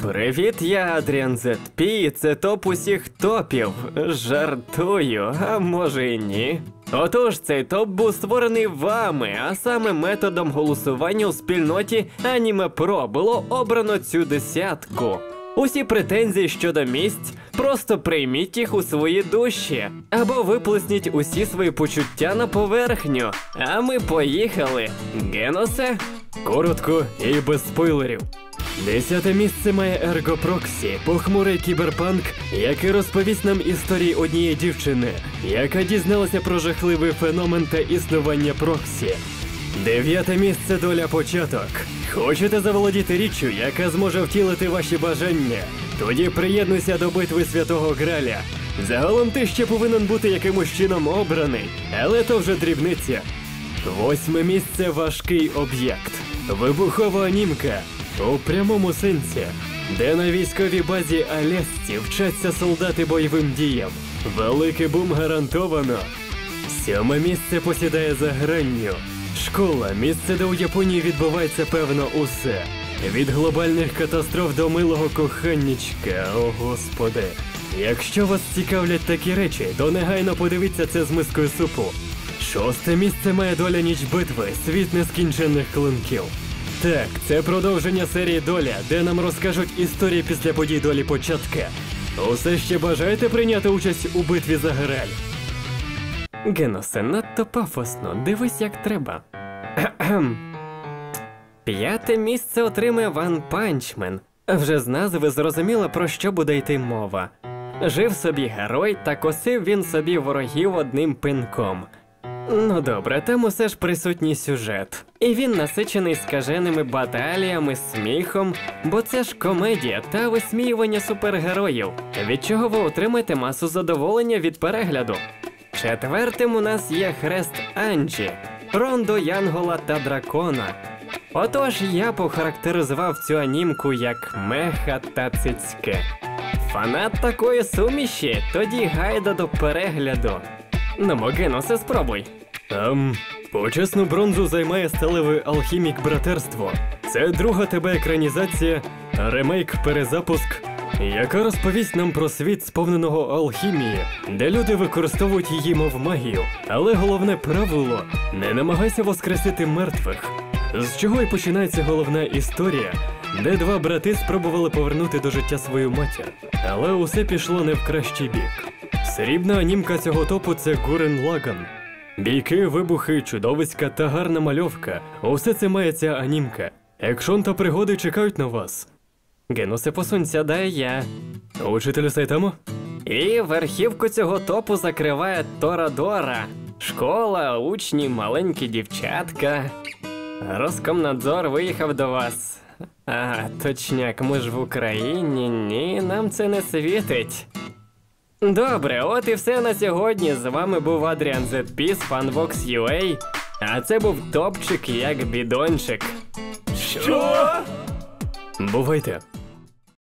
Привіт, я Адріан ZP, це топ усіх топів. Жартую, а може і ні. Отож, цей топ був створений вами, а саме методом голосування у спільноті Anime Pro було обрано цю десятку. Усі претензії щодо місць просто прийміть їх у свої душі, або виплесніть усі свої почуття на поверхню. А ми поїхали. Геносе? Коротко і без спойлерів. 10-те місце має Ergo Proxy, похмурий кіберпанк, який розповість нам історії однієї дівчини, яка дізналася про жахливий феномен та існування Проксі. 9-те місце Доля Початок. Хочете заволодіти річчю, яка зможе втілити ваші бажання? Тоді приєднуйся до битви Святого Граля. Загалом ти ще повинен бути якимось чином обраний, але то вже дрібниця. 8-ме місце Важкий об'єкт. Вибухова анімка. У прямому сенсі, де на військовій базі Алесті вчаться солдати бойовим діям. Великий бум гарантовано. 7-ме місце посідає За гранню. Школа – місце, де у Японії відбувається певно усе. Від глобальних катастроф до милого коханнячка, о господи. Якщо вас цікавлять такі речі, то негайно подивіться це з мискою супу. 6-те місце має Доля Ніч битви, світ нескінченних клинків. Так, це продовження серії Доля, де нам розкажуть історії після подій Долі Початка. Усе ще бажаєте прийняти участь у битві за Граль? Геносе, надто пафосно, дивись як треба. 5-те місце отримує One Punch Man. Вже з назви зрозуміло, про що буде йти мова. Жив собі герой та косив він собі ворогів одним пинком. Ну добре, там усе ж присутній сюжет. І він насичений скаженими баталіями, сміхом, бо це ж комедія та висміювання супергероїв, від чого ви отримаєте масу задоволення від перегляду. 4-тим у нас є Хрест Анджі, Рондо Янгола та Дракона. Отож, я похарактеризував цю анімку як меха та цицьки. Фанат такої суміші? Тоді гайда до перегляду. Ну, Геносе, спробуй. Почесну бронзу займає сталевий алхімік Братерство. Це друга ТБ-екранізація, ремейк-перезапуск, яка розповість нам про світ, сповненого алхімії, де люди використовують її мов магію. Але головне правило – не намагайся воскресити мертвих. З чого і починається головна історія, де два брати спробували повернути до життя свою матір. Але усе пішло не в кращий бік. Срібна анімка цього топу – це Гурен Лаган. Бійки, вибухи, чудовиська та гарна мальовка – усе це має ця анімка. Екшон та пригоди чекають на вас. Геносе, посунься, дай я. Учителю Сайтамо? І верхівку цього топу закриває Торадора. Школа, учні, маленькі дівчатка. Роскомнадзор виїхав до вас. Ага, точняк, ми ж в Україні, ні, нам це не світить. Добре, от і все на сьогодні. З вами був Адріан ZP з Funvox.ua. А це був топчик як бідончик. Що? Бувайте.